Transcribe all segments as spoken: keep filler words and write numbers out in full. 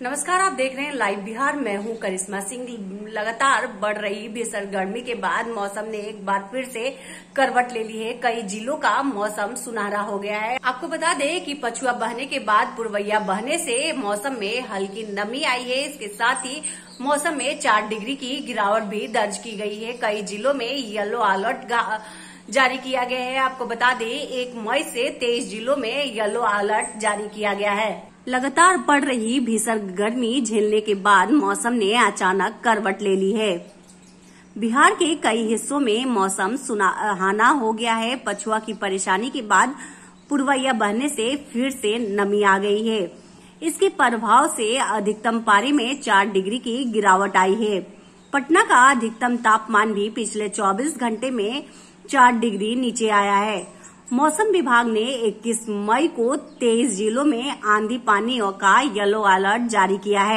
नमस्कार, आप देख रहे हैं लाइव बिहार। मैं हूं करिश्मा सिंह। लगातार बढ़ रही भीषण गर्मी के बाद मौसम ने एक बार फिर से करवट ले ली है। कई जिलों का मौसम सुनहरा हो गया है। आपको बता दें कि पछुआ बहने के बाद पुरवैया बहने से मौसम में हल्की नमी आई है। इसके साथ ही मौसम में चार डिग्री की गिरावट भी दर्ज की गई है। कई जिलों में येलो अलर्ट जारी किया गया है। आपको बता दें एक मई से तेईस जिलों में येलो अलर्ट जारी किया गया है। लगातार बढ़ रही भीषण गर्मी झेलने के बाद मौसम ने अचानक करवट ले ली है। बिहार के कई हिस्सों में मौसम सुनहरा हो गया है। पछुआ की परेशानी के बाद पुरवैया बहने से फिर से नमी आ गई है। इसके प्रभाव से अधिकतम पारे में चार डिग्री की गिरावट आई है। पटना का अधिकतम तापमान भी पिछले चौबीस घंटे में चार डिग्री नीचे आया है। मौसम विभाग ने इक्कीस मई को तेईस जिलों में आंधी पानी का येलो अलर्ट जारी किया है।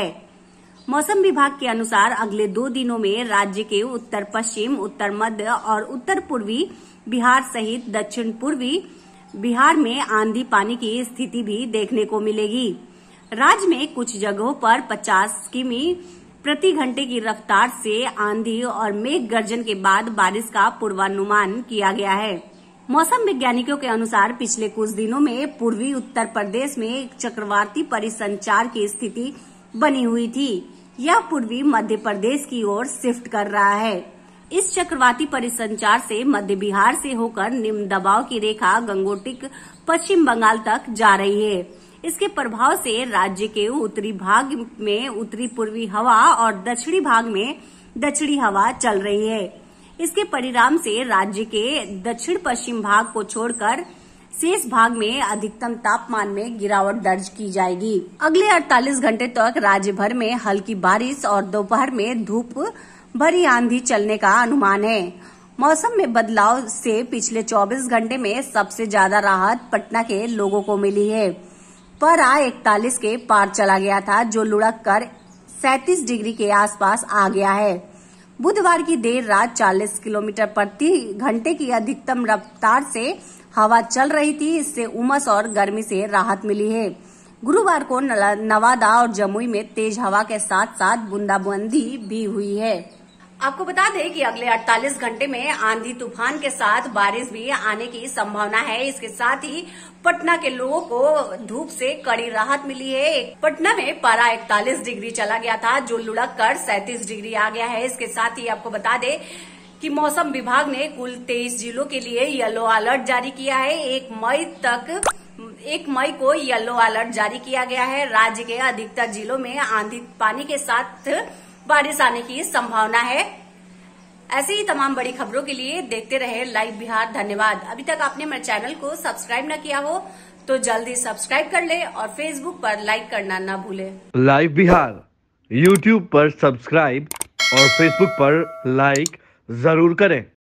मौसम विभाग के अनुसार अगले दो दिनों में राज्य के उत्तर पश्चिम, उत्तर मध्य और उत्तर पूर्वी बिहार सहित दक्षिण पूर्वी बिहार में आंधी पानी की स्थिति भी देखने को मिलेगी। राज्य में कुछ जगहों पर पचास किमी प्रति घंटे की रफ्तार से आंधी और मेघ गर्जन के बाद बारिश का पूर्वानुमान किया गया है। मौसम वैज्ञानिकों के अनुसार पिछले कुछ दिनों में पूर्वी उत्तर प्रदेश में एक चक्रवाती परिसंचार की स्थिति बनी हुई थी। यह पूर्वी मध्य प्रदेश की ओर शिफ्ट कर रहा है। इस चक्रवाती परिसंचार से मध्य बिहार से होकर निम्न दबाव की रेखा गंगोटिक पश्चिम बंगाल तक जा रही है। इसके प्रभाव से राज्य के उत्तरी भाग में उत्तरी पूर्वी हवा और दक्षिणी भाग में दक्षिणी हवा चल रही है। इसके परिणाम से राज्य के दक्षिण पश्चिम भाग को छोड़कर शेष भाग में अधिकतम तापमान में गिरावट दर्ज की जाएगी। अगले अड़तालीस घंटे तक राज्य भर में हल्की बारिश और दोपहर में धूप भरी आंधी चलने का अनुमान है। मौसम में बदलाव से पिछले चौबीस घंटे में सबसे ज्यादा राहत पटना के लोगों को मिली है। पारा इकतालीस के पार चला गया था, जो लुढ़क कर सैंतीस डिग्री के आसपास आ गया है। बुधवार की देर रात चालीस किलोमीटर प्रति घंटे की अधिकतम रफ्तार से हवा चल रही थी। इससे उमस और गर्मी से राहत मिली है। गुरुवार को नवादा और जमुई में तेज हवा के साथ साथ बूंदाबांदी भी हुई है। आपको बता दें कि अगले अड़तालीस घंटे में आंधी तूफान के साथ बारिश भी आने की संभावना है। इसके साथ ही पटना के लोगों को धूप से कड़ी राहत मिली है। पटना में पारा इकतालीस डिग्री चला गया था, जो लुढ़क कर सैंतीस डिग्री आ गया है। इसके साथ ही आपको बता दें कि मौसम विभाग ने कुल तेईस जिलों के लिए येलो अलर्ट जारी किया है। एक मई तक एक मई को येलो अलर्ट जारी किया गया है। राज्य के अधिकतर जिलों में आंधी पानी के साथ बारिश आने की संभावना है। ऐसे ही तमाम बड़ी खबरों के लिए देखते रहे लाइव बिहार। धन्यवाद। अभी तक आपने मेरे चैनल को सब्सक्राइब न किया हो तो जल्दी सब्सक्राइब कर ले और फेसबुक पर लाइक करना न भूले। लाइव बिहार यूट्यूब पर सब्सक्राइब और फेसबुक पर लाइक जरूर करें।